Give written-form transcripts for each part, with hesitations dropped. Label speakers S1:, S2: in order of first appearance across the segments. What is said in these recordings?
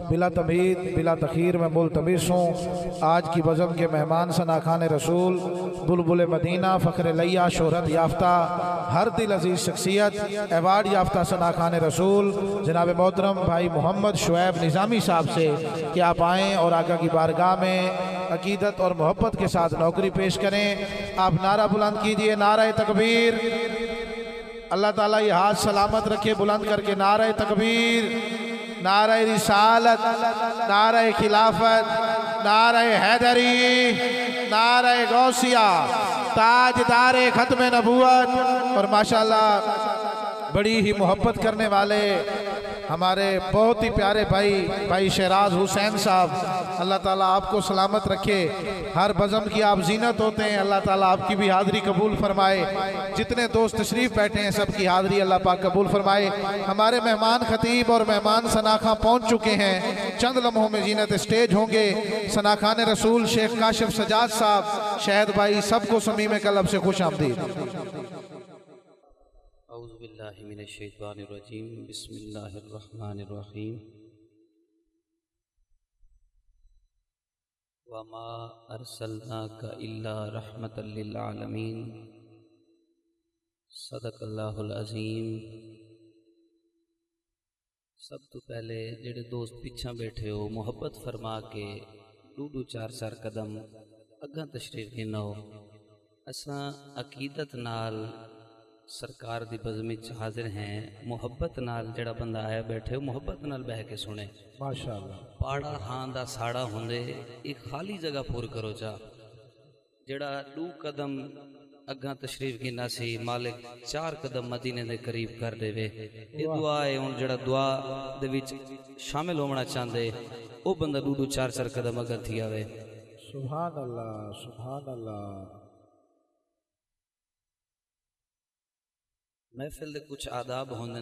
S1: بلا تمہید بلا تخیر میں ملتمس ہوں آج کی بزم کے مہمان ثناخان رسول بلبل مدینہ فخر لیا شہرت یافتہ ہر دل عزیز شخصیت ایوارڈ یافتہ ثناخان رسول جناب محترم بھائی محمد شعیب نظامی صاحب سے کہ آپ آئیں اور آقا کی بارگاہ میں عقیدت اور محبت کے ساتھ نوکری پیش کریں۔ آپ نعرہ بلند کیجئے، نعرہ تکبیر۔ اللہ تعالیٰ یہ ہاتھ سلامت رکھے بلند کر کے نعرہ تکبیر، نعرہ رسالت، نعرہ خلافت، نعرہ حیدری، نعرہ غوثیہ، تاجدار ختم نبوت۔ اور ماشاءاللہ بڑی ہی محبت کرنے والے ہمارے بہت ہی پیارے بھائی شہراز حسین صاحب، اللہ تعالیٰ آپ کو سلامت رکھے۔ ہر بزم کی آپ زینت ہوتے ہیں، اللہ تعالیٰ آپ کی بھی حاضری قبول فرمائے۔ جتنے دوست تشریف بیٹھے ہیں سب کی حاضری اللہ پاک قبول فرمائے۔ ہمارے مہمان خطیب اور مہمان ثناخان پہنچ چکے ہیں، چند لمحوں میں زینت اسٹیج ہوں گے۔ ثناخان رسول شیخ کاشف سجاد صاحب، شہد بھائی، سب کو صمیم قلب سے خوش آمدید۔
S2: اعوذ باللہ من الشیطان الرجیم، بسم اللہ الرحمن الرحیم۔ وما ارسلناک الا رحمتا للعالمین، صدق اللہ العظیم۔ سب تو پہلے جڑے دوست پیچھا بیٹھے ہو محبت فرما کے دو چار قدم اگاں تشریف گنو۔ اساں عقیدت نال سرکار دی بزم وچ حاضر ہیں، محبت نال جڑا بندہ آیا بیٹھے ہو محبت نال بہ کے سنے۔
S1: ماشاءاللہ
S2: پاڑا ہاں دا ساڑا ہوندے ایک خالی جگہ پور کرو جا۔ جڑا 2 قدم اگاں تشریف گنا سی مالک 4 قدم مدینے دے قریب کر دے وے۔ یہ دعا ہے، ہن جڑا دعا دے وچ شامل ہونا چاہندے او بندہ 2-4 قدم اگاں تھی آوے۔
S1: سبحان اللہ، سبحان اللہ۔
S2: محفل دے کچھ آداب ہوندن،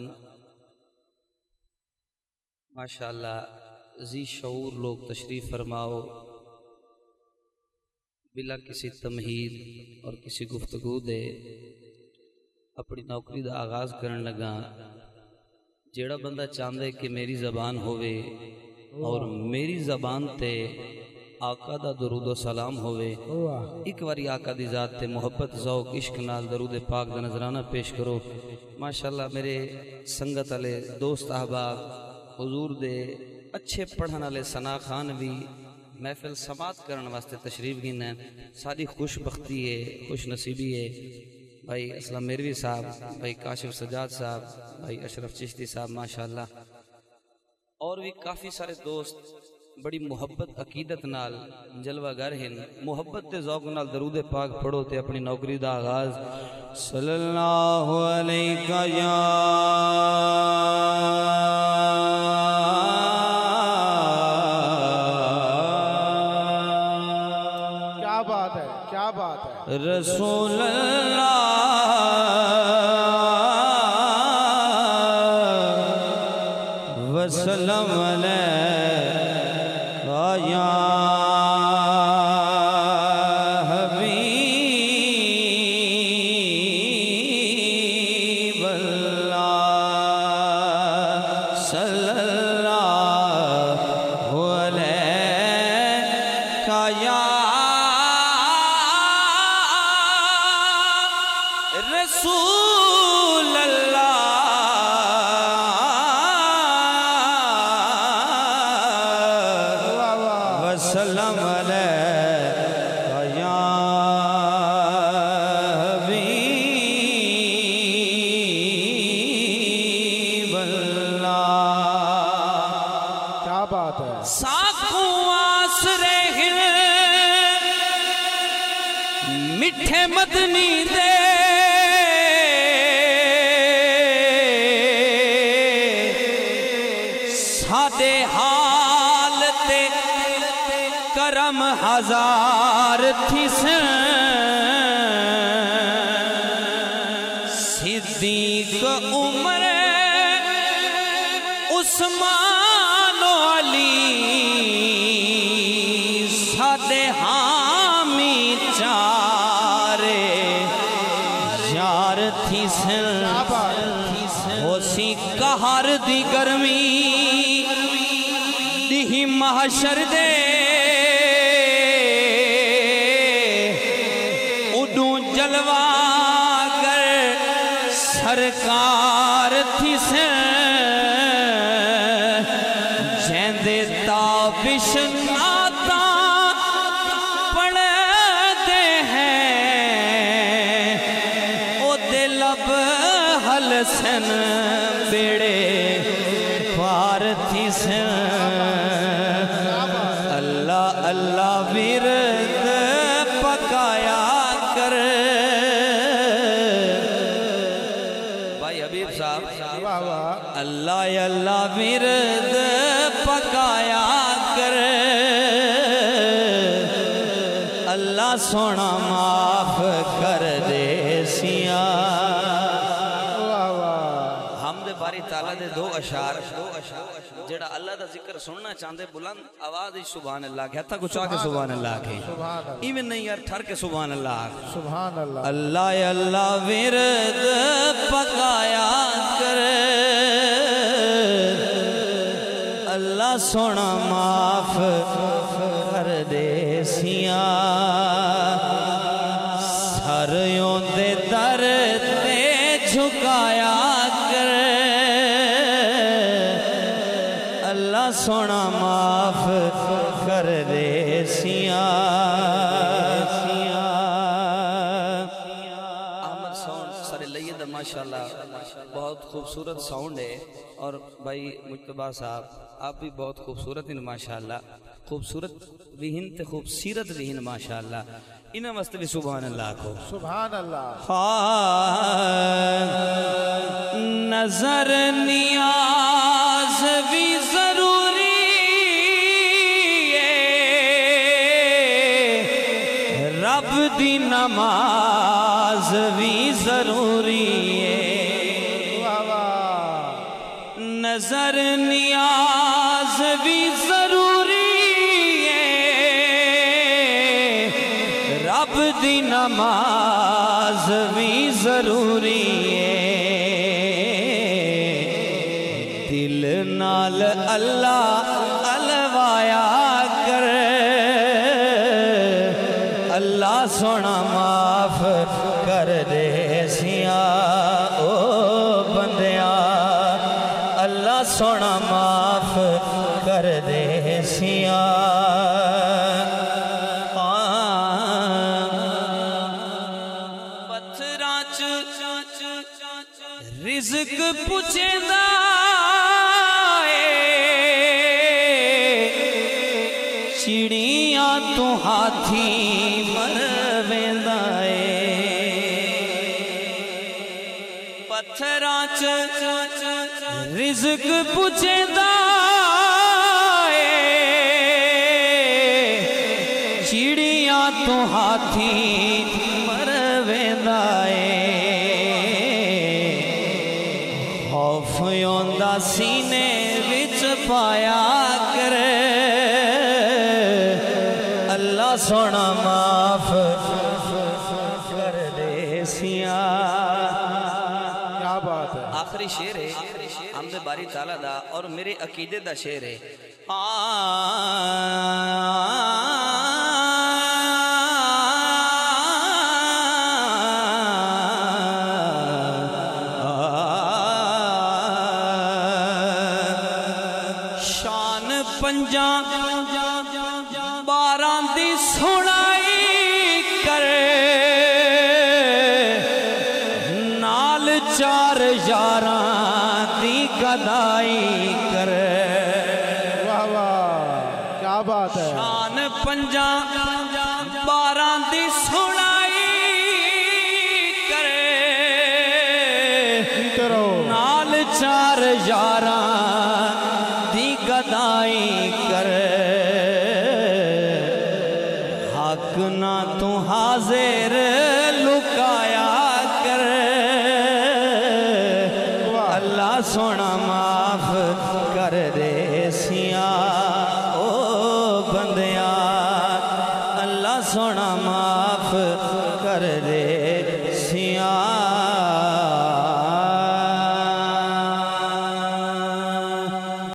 S2: ماشاءاللہ ذی شعور لوگ تشریف فرماؤ، بلا کسی تمہید اور کسی گفتگو دے اپنی نوکری دا آغاز کرن لگا۔ جیڑا بندہ چاہندے کہ میری زبان ہوئے اور میری زبان تے آقا دا درود و سلام ہوئے، ایک واری آقا دی ذات تے محبت ذوق عشق نال درود پاک دا نظرانہ پیش کرو۔ ماشاءاللہ میرے سنگت والے دوست احباب، حضور دے اچھے پڑھن والے ثناخان بھی محفل سماعت کرن واسطے تشریف گن ہیں۔ ساری خوش بختی ہے، خوش نصیبی ہے۔ بھائی اسلام میروی صاحب، بھائی کاشف سجاد صاحب، بھائی اشرف چشتی صاحب، ماشاءاللہ اور بھی کافی سارے دوست بڑی محبت عقیدت نال جلوہ گر ہیں۔ محبت تے ذوق نال درود پاک پڑھو تے اپنی نوکری دا آغاز۔ صلی اللہ علیہ یا
S1: کیا بات ہے، کیا بات ہے۔
S2: رسول اللہ وسلم علیہ یا رسول اللہ وسلم علیہ یا حبیب اللہ۔
S1: کیا بات ہے۔
S2: ساکھوں آسرے ہیں مٹھے مدنی دے، سادے حال تے کرم ہزار تھی سن، صدیق عمر عثمان و علی، سادے حامی چارے یار تھی سن، ہو سی کہر دی گرمی دی ही महशर दे उडू जलवागर सरकार थी से जेंदे ताबिश नाता पढ़ते हैं ओ दिलब हलसन बेड़े पार थी से अल्लाह अल्लाह विरद पकाया कर। भाई हबीब साहब अल्लाह अल्लाह विरद पकाया कर। अल्लाह सोना माफ कर दे सिया। हमदे बारी ताला दे दो अशार जेड़ा अल्लाह दा जिक्र सुनना चाहते बुलंद आवाज ही सुभान अल्लाह कहता कुछ आके सुभान अल्लाह के इवन नहीं यार ठर के सुभान अल्लाह
S1: सुभान अल्लाह।
S2: अल्लाह अल्लाह विरद पकाया कर। अल्लाह सोना माफ कर दे सिया। सरियों दे दर ते झुकाया कर। अल्लाह सोना माफ कर दे सिया। अहमद साउंड सारे लइए दा माशाल्लाह बहुत खूबसूरत साउंड है। और भाई मुज्तबा साहब आप भी बहुत खूबसूरत हैं माशाल्लाह। खूबसूरत विहीन ते खूबसीरत विहीन माशाल्लाह। इन्हें वास्ते भी सुभान अल्लाह को
S1: सुभान अल्लाह।
S2: नजर नियाज भी जरूरी है रब दी नमाज भी जरूरी है। नजर नियाज भी जरूरी है रब दी नमाज भी जरूरी है। दिल नाल अल्लाह अलवाया कर। अल्लाह सोना माफ कर दे सिया। ओ बंदिया अल्लाह सोना माफ कर दे सिया। पत्थरां च रिज़्क पुछेंदा चिड़ियां तो हाथी मरवेंदा पत्थरां च रिज़्क पुछेंदा चिड़ियां तो हाथी मरवेंदा खौफ औंदा सीने विच पाया कर। अल्लाह सोना माफ कर दे सिया।
S1: क्या बात है।
S2: आखिरी शेर है हमदे बारी ताला दा और मेरे अकीदे दा शेर है। शान पंजा बारां दी सुनाई कर। नाल चार यारां दी गदाई कर।
S1: वाह वाह क्या बात है।
S2: शान पंजा बारां दी सुनाई कर। नाल चार यारां दी गदाई कर। हक ना तू हाजिर लुकाया कर। अल्लाह सोना माफ कर दे सिया। ओ बंदिया अल्लाह सोना